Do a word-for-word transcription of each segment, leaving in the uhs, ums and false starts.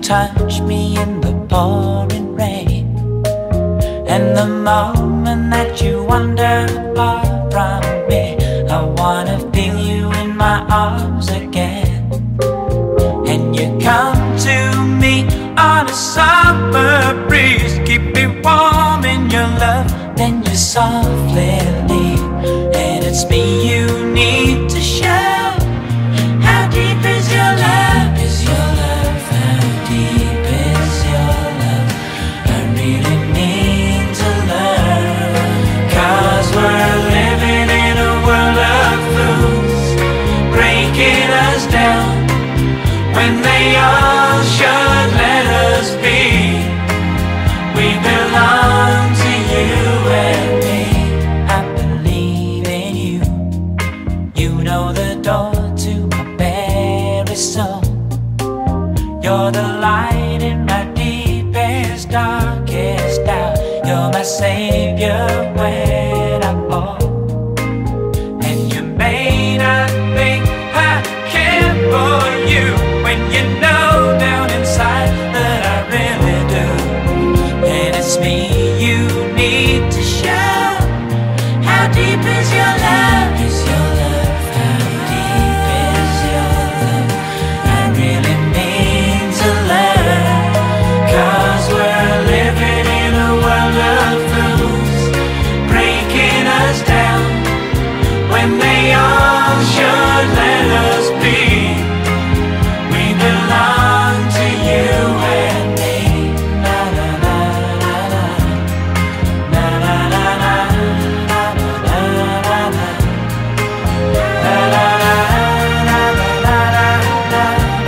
touch me in the pouring rain, and the moment that you wander far from me, I wanna feel you in my arms again. And you come to me on a summer breeze, keep me warm in your love, then you softly leave. And it's me you need to show. How deep is your love? Is your love? How deep is your love? I really need to learn. Cause we're living in a world of fools, breaking us down when they all should let us be. We belong to you and me. I believe in you. You know the door to my very soul. You're the light in my deepest, darkest doubt. You're my savior when I fall. And you may not think I care for you, when you know down inside that I really do. And it's me you need to show. How deep is your love? Is your love? How deep is your love? I really mean to learn. Cause we're living in a world of fools, breaking us down when they all should let us be. We belong to you and me. Na na na na na. Na na na na. Na na na na. Na na na na na na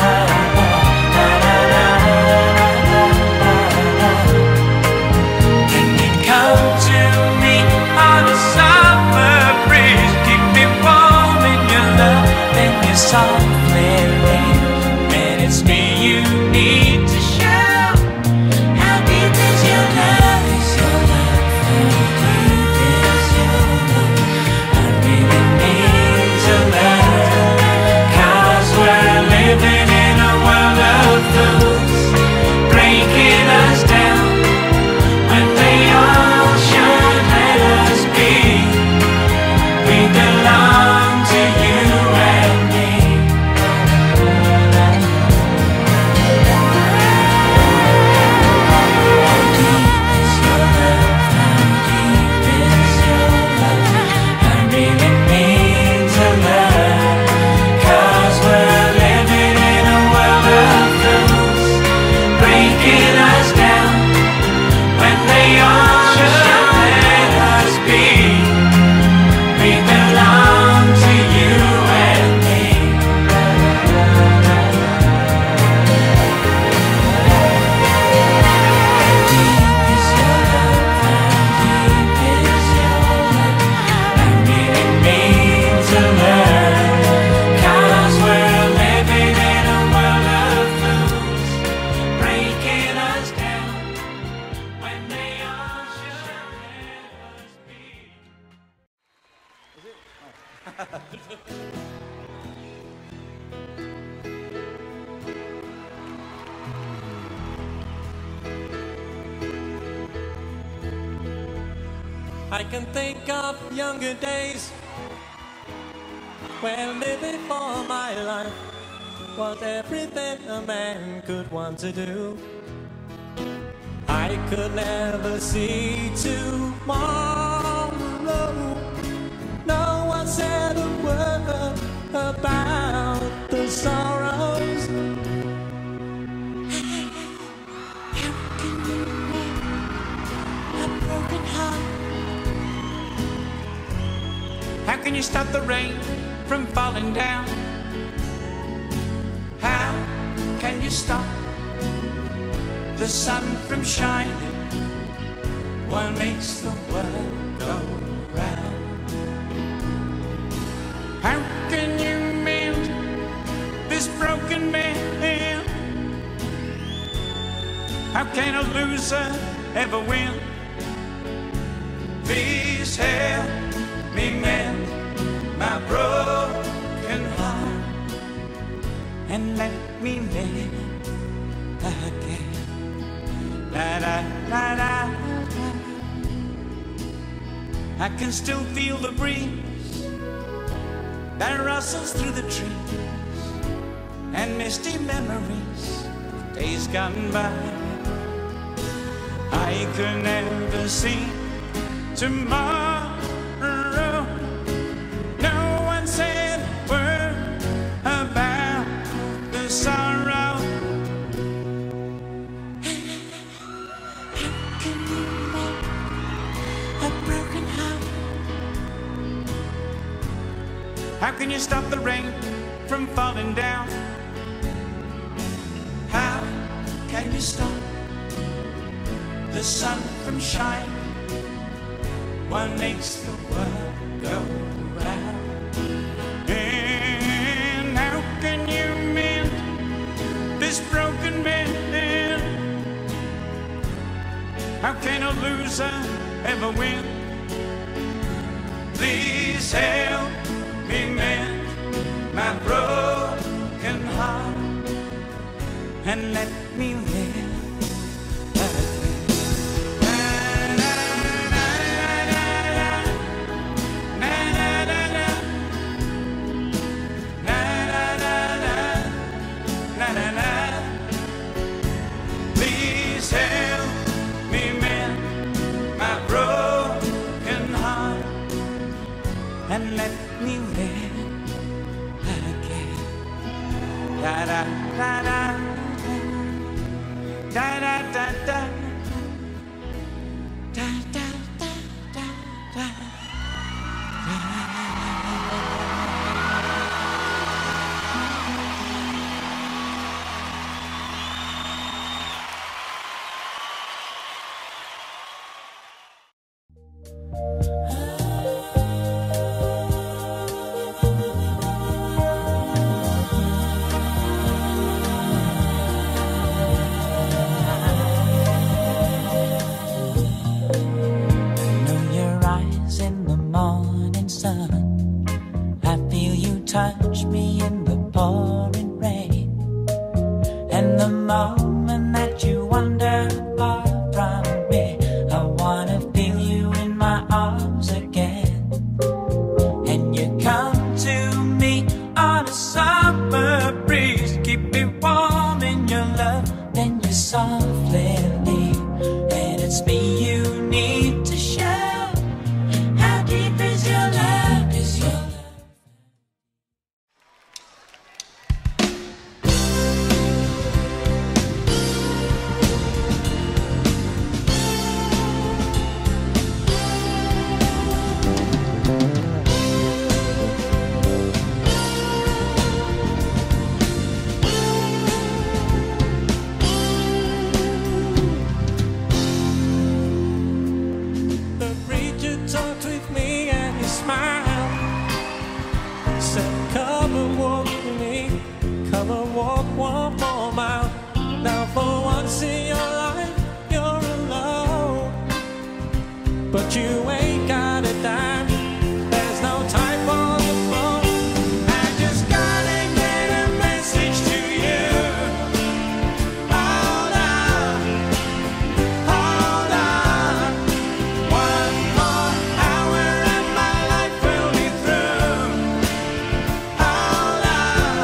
na. Can you come to me on a summer breeze, keep me warm in your love, then you softly leave. And it's me you need to show. How deep is your love? Is your love? How deep is your love? I really need to learn. Cause we're living in a world of fools, breaking us down when they all should let us be. We belong to you and me. How deep is your love? How deep is your love? I really need to learn. Cause we're living in a world of fools, breaking us down when they all should let us be. We belong to you and me. How deep is your love? How deep is your love? I really mean to learn. Cause we're living in a world of fools, breaking us down when they all should let us be. I can think of younger days when living for my life was everything a man could want to do. I could never see tomorrow. No one said a word about the sorrows. How can you mend a broken heart? How can you stop the rain from falling down? How can you stop the sun from shining? What makes the world go round? How can you mend this broken man? How can a loser ever win? Please help me mend my broken heart, and let me live again. da, da, da. I can still feel the breeze that rustles through the trees, and misty memories of days gone by. I could never see tomorrow. No one said a word about the sorrow. How can you make a broken heart? How can you stop the rain from falling down? How can you stop the sun from shining? What makes the world go round? And how can you mend this broken man? How can a loser ever win? Please help me mend my broken heart and let me live. Please help me mend my broken heart and let me live again. Da da da da da da da da da da da da. Touch me in the pouring rain, and the moment that you wander far from me, I wanna feel you in my arms again. And you come to me on a summer breeze, keep me warm in your love, then you softly leave, and it's me you need to show. How deep is your love? Is your love? One more mile. Now for once in your life you're alone, but you ain't got a dime. There's no time for the phone. I just gotta get a message to you. Hold on, hold on. One more hour and my life will be through. Hold on.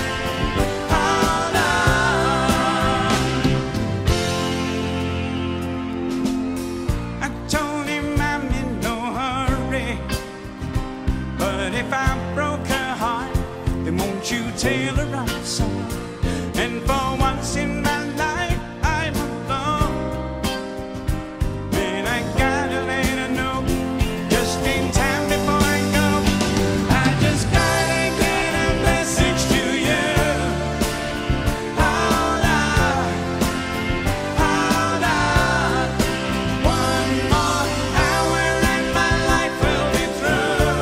If I broke her heart, then won't you tell her I'm sorry? And for once in my life I'm alone, and I gotta let her know just in time before I go. I just gotta get a message to you. Hold on, hold on. One more hour and my life will be through.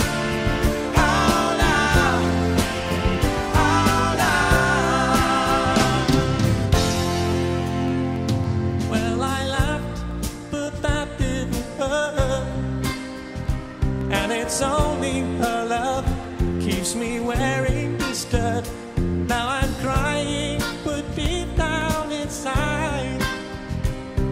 It's only her love keeps me wearing this skirt. Now I'm crying, but deep down inside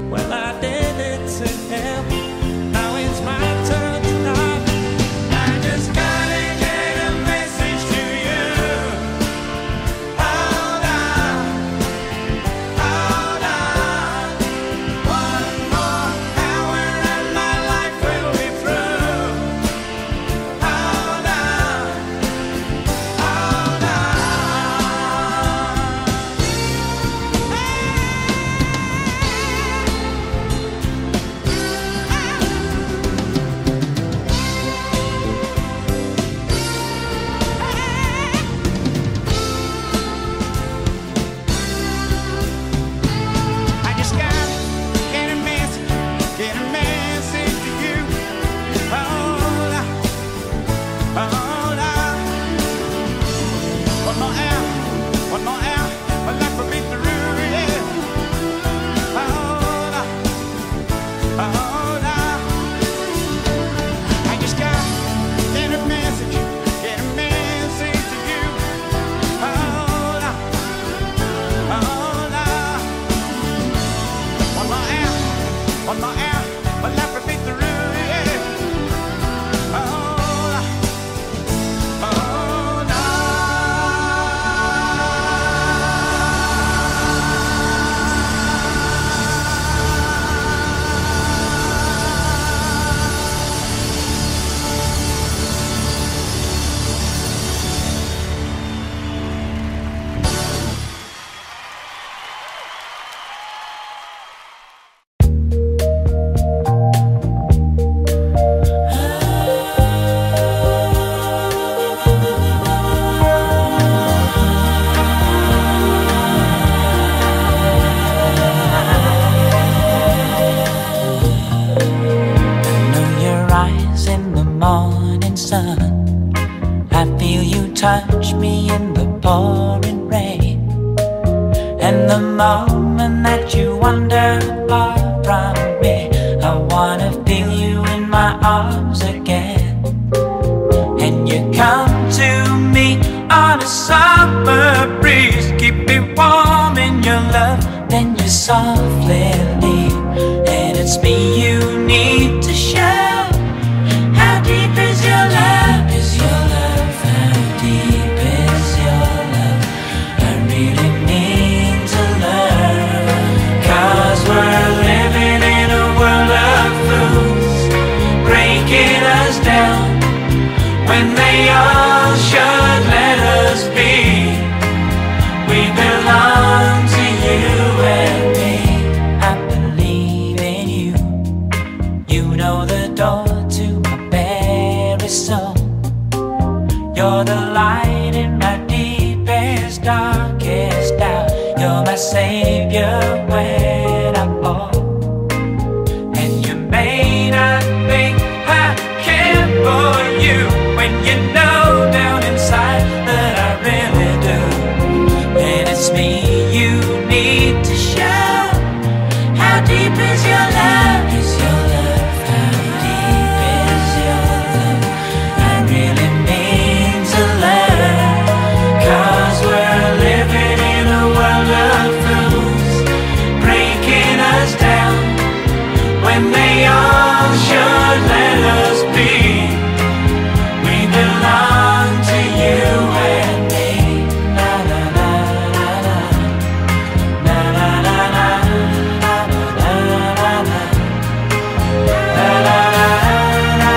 morning sun. I feel you touch me in the pouring rain. And the moment that you wander far from me, I wanna feel you in my arms again. And you come to me on a summer breeze, keep me warm in your love, then you softly leave. And it's me you need to show. How deep is your love? Is your love? How deep is your love? I really need to learn. Cause we're living in a world of fools, breaking us down when they all should let us be. We belong to you and me. I believe in you. You know the door to my very soul. You're the light in my deepest, darkest doubt. You're my savior when I fall. And you may not think I care for you, when you know down inside that I really do. And it's me you need to show. How deep is your love? Is your love? How deep is your love? I really mean to learn. Cause we're living in a world of fools, breaking us down when they all should let us be. We belong to you and me. Na na na na na. Na na na na. Na na na na. Na na na na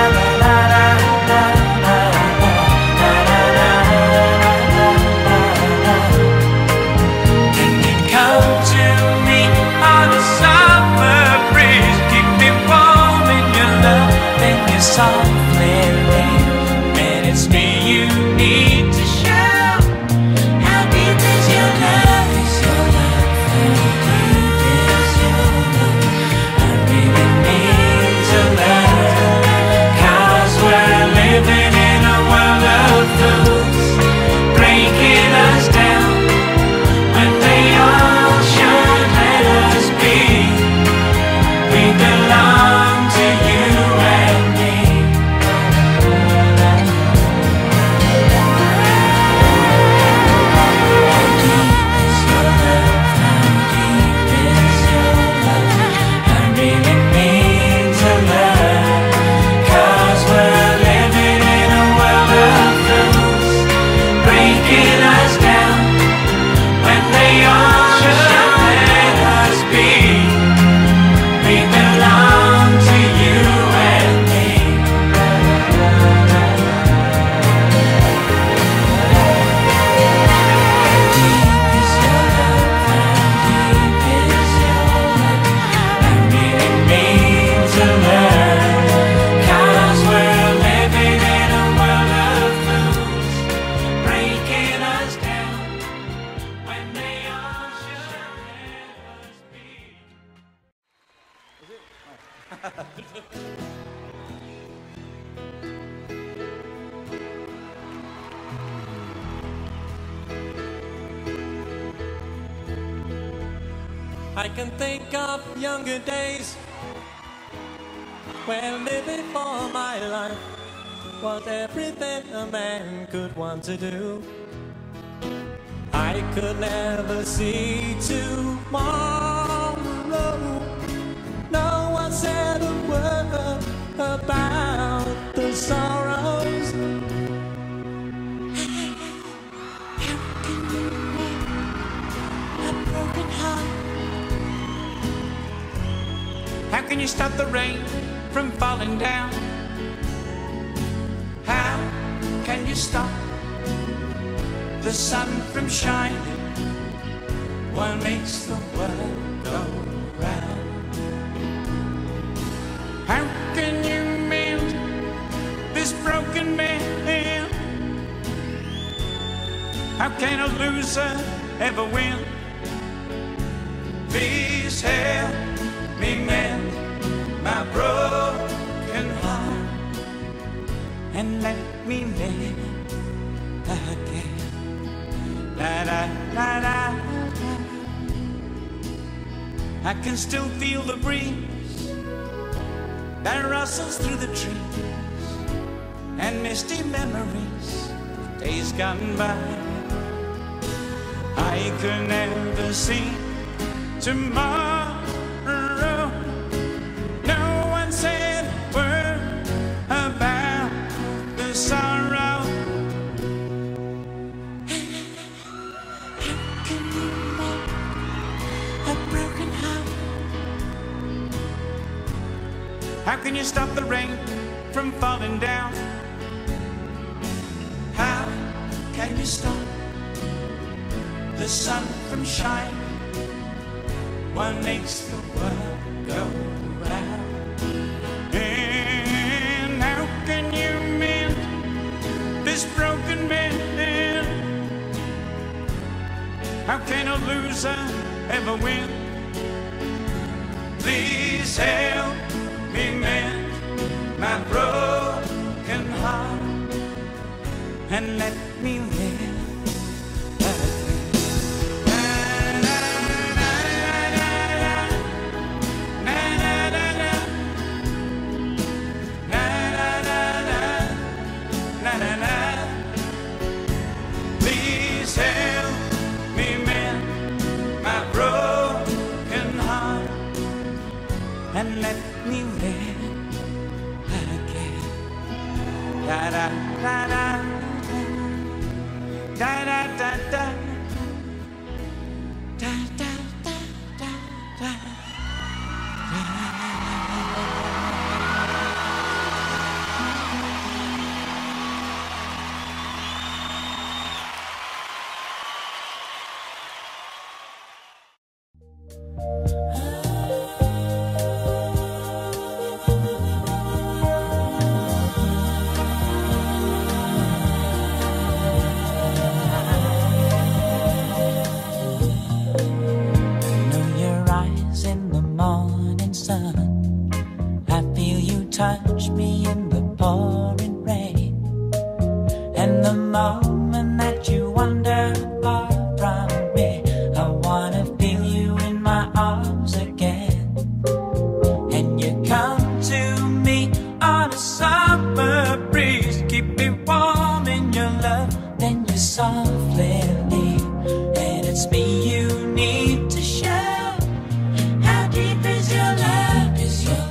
na. Can you come to me on a summer breeze, keep me warm in your love, then you softly leave. And it's me you need to show. How deep is your love? Is your love? How deep is your love? I really need to learn. Cause we're living in a world of fools, breaking us down when they all should let us be. We belong to you and me. How deep is your love? How deep is your love? I really mean to learn. Cause we're living in a world of fools, breaking us down when they all should let us be. We belong to you and me. How deep is your love? How deep is your love? I really mean to learn. Cause we're living in a world of fools, breaking us down when they all should let us be. I can think of younger days when living for my life was everything a man could want to do. I could never see tomorrow. No one said a word about the sorrows. How can you mend a broken heart? How can you stop the rain from falling down? How can you stop the sun from shining? What makes the world go round? How can you mend this broken man? How can a loser ever win? Please help me mend my broken heart. and let me live again. La da da da. I can still feel the breeze that rustles through the trees, and misty memories of days gone by. I could never see tomorrow. No one said a word about the sorrow. How can you make a broken heart? How can you stop the rain from falling down? How can you stop the sun from shining? What makes the world go round? And how can you mend this broken bed? How can a loser ever win? Please help me mend my broken heart and let me live. Please help me mend my broken heart and let me live again. Da da da da da da da da da da da da da. Touch me in the pouring rain, and the moment that you wander apart from me, I wanna feel you in my arms again. And you come to me on a summer breeze, keep me warm in your love, then you softly leave, and it's me you need to show. How deep is your love? Is your love?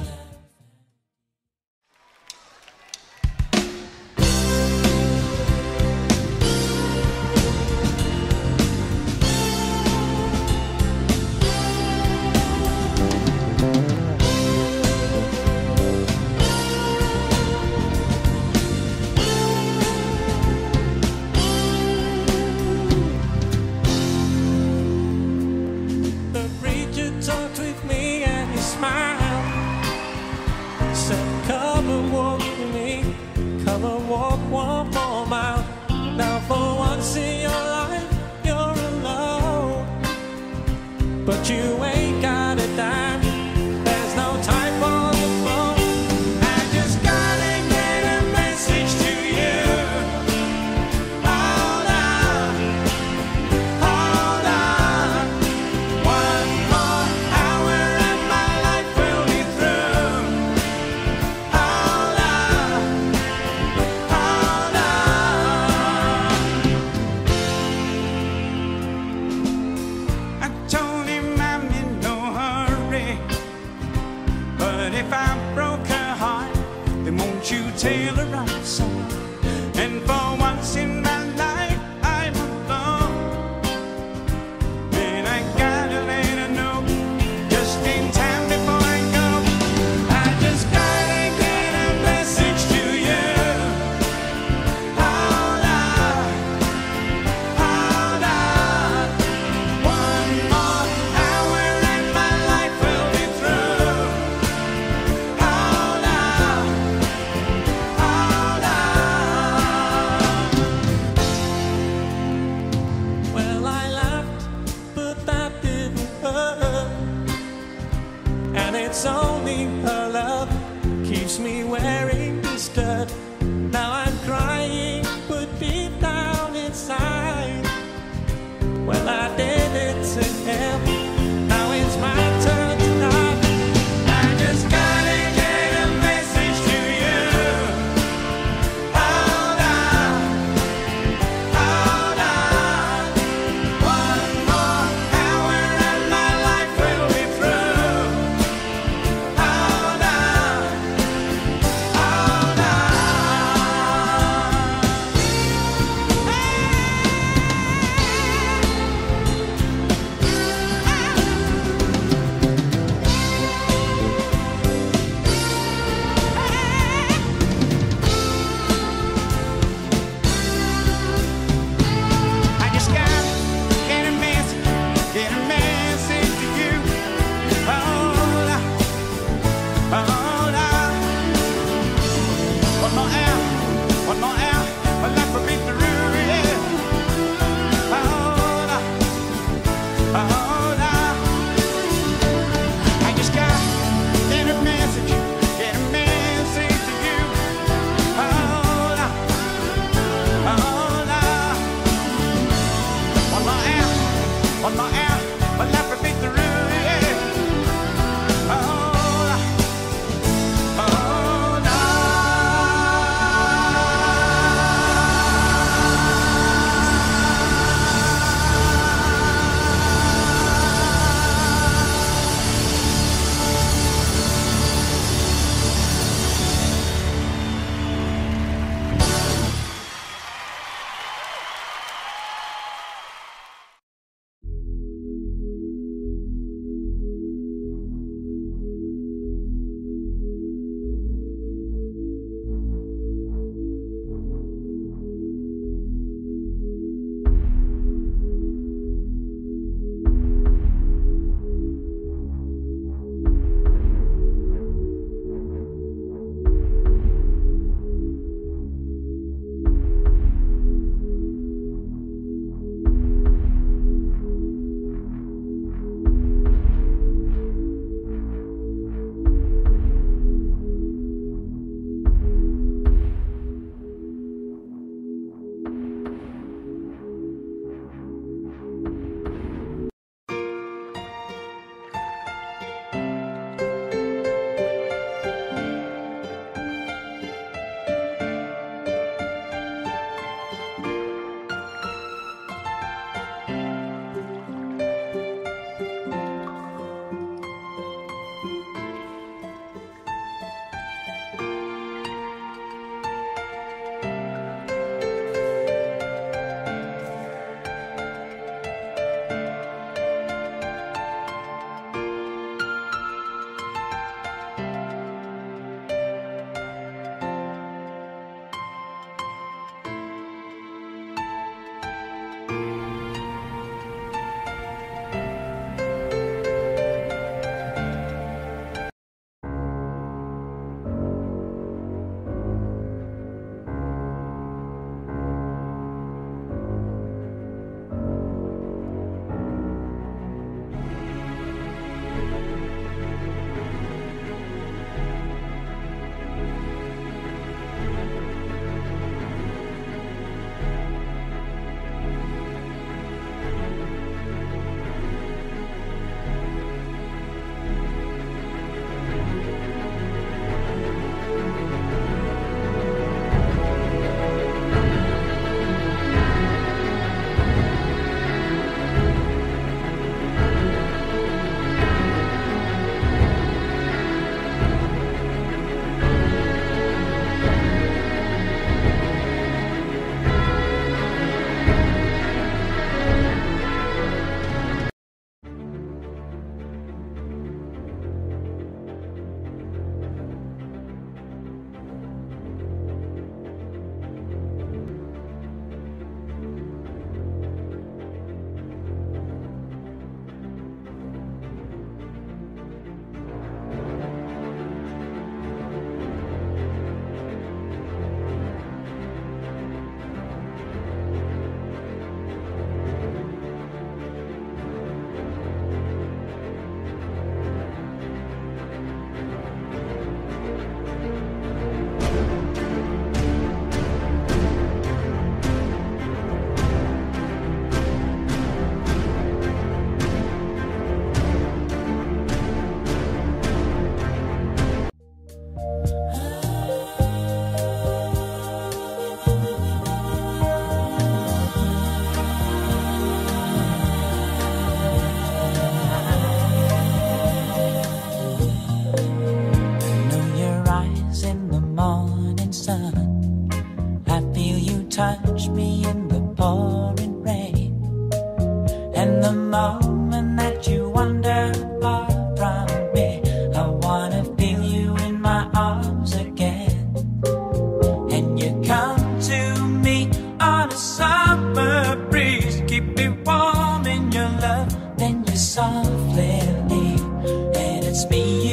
touch me in the pouring rain, and the moment that you wander apart from me, I wanna feel you in my arms again. And you come to me on a summer breeze, keep me warm in your love, then you softly leave, and it's me